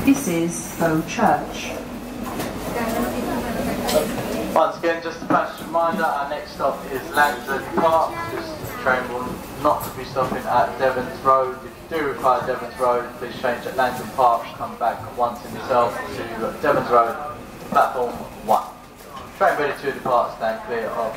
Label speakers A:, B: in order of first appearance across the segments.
A: This is Bow Church.
B: Once again, just a flash reminder, our next stop is Langdon Park. This train will not be stopping at Devons Road. If you do require Devons Road, please change at Langdon Park, come back once in yourself to Devons Road, platform 1. Train ready to depart, stand clear of.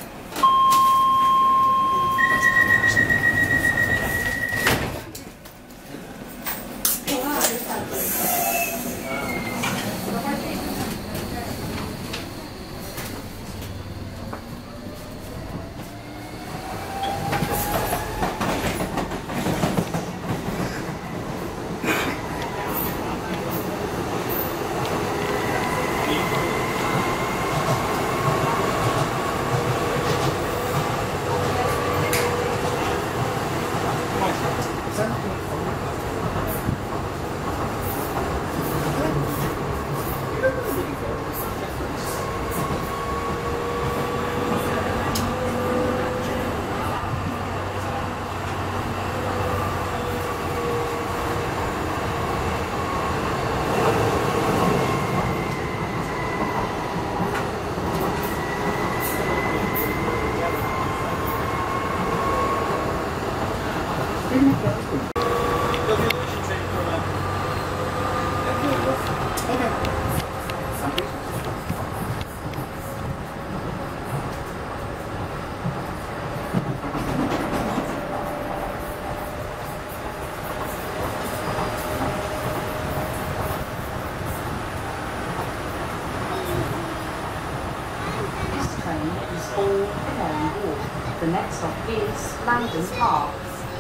A: Canary Wharf. The next stop is Langdon Park.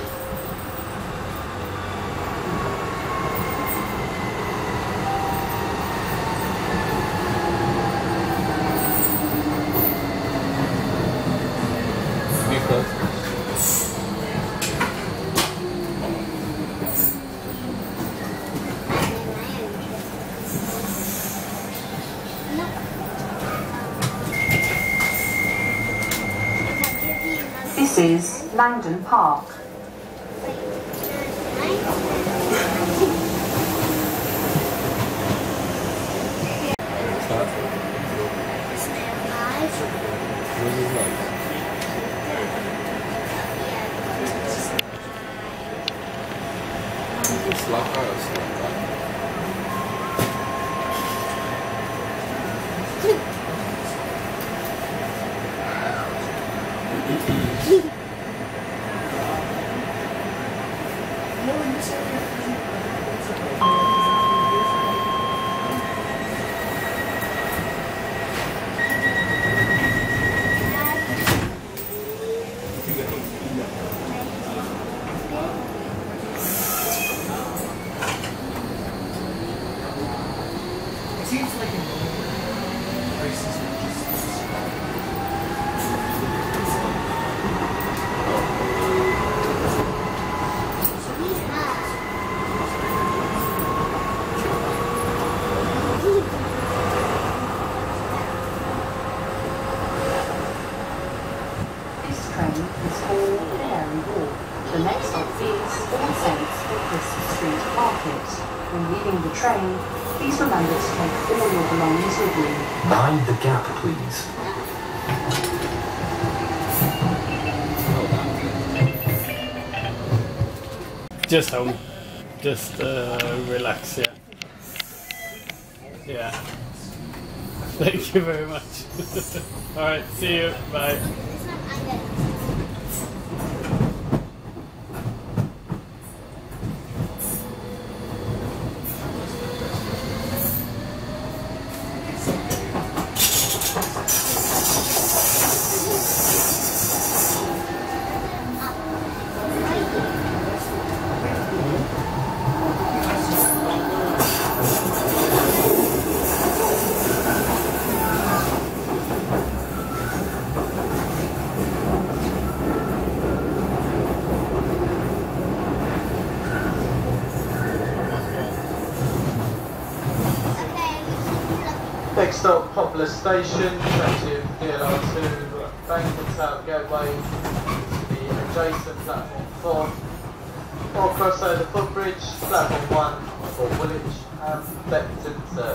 A: This is Langdon Park. The next stop is All Saints Christmas Street Market. When leaving the train, please remember to take all your belongings with you.
C: Mind the gap, please.
D: Just home. Just relax, yeah. Yeah. Thank you very much. Alright, see you. Bye.
B: Next stop, Poplar Station, to DLR to Langdon South Gateway, to the adjacent platform 4, or cross over the footbridge, platform 1 for Woolwich and Expect insert.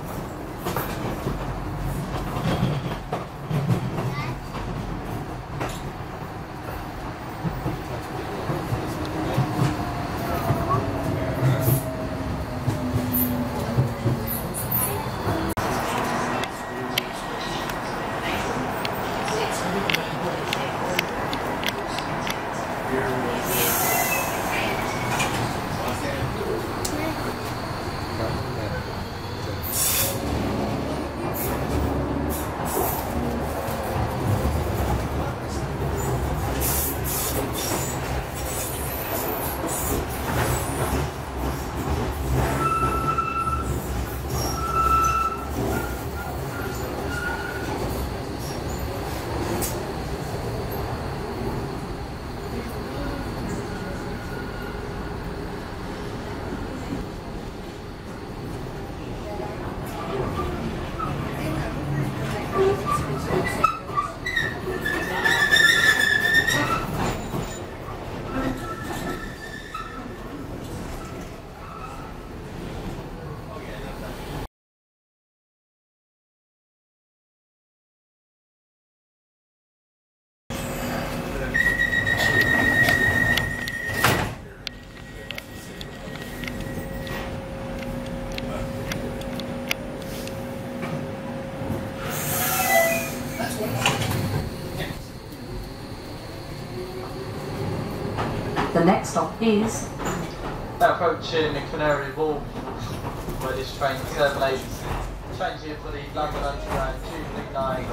A: The next stop is
B: Approaching Canary Wharf, where this train terminates. Trains here for the London Underground Jubilee line.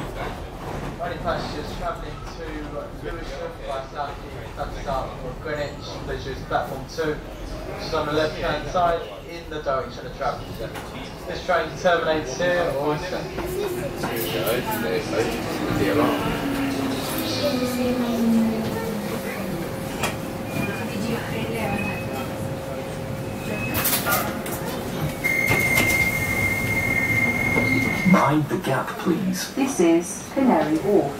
B: Only passengers travelling to Lewisham by South or Greenwich, please use platform 2, which is on the left hand side in the direction of travel. This train terminates here also.
E: DLR.
C: Mind the gap, please.
A: This is Canary Wharf.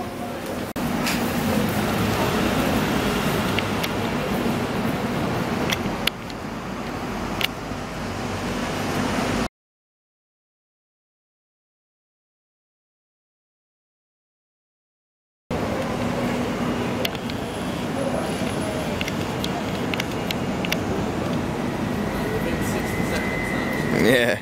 E: Yeah.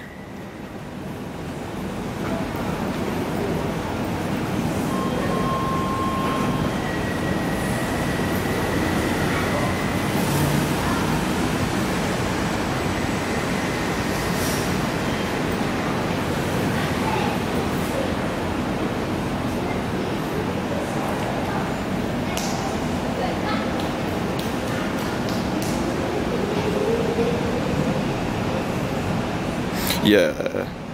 E: Yeah.